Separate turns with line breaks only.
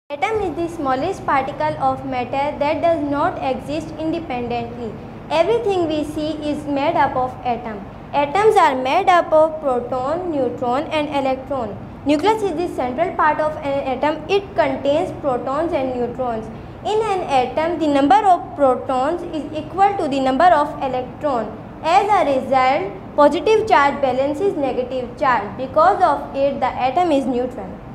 Atom is the smallest particle of matter that does not exist independently. Everything we see is made up of atom. Atoms are made up of proton, neutron and electron. Nucleus is the central part of an atom. It contains protons and neutrons. In an atom, the number of protons is equal to the number of electrons. As a result, positive charge balances negative charge. Because of it, the atom is neutral.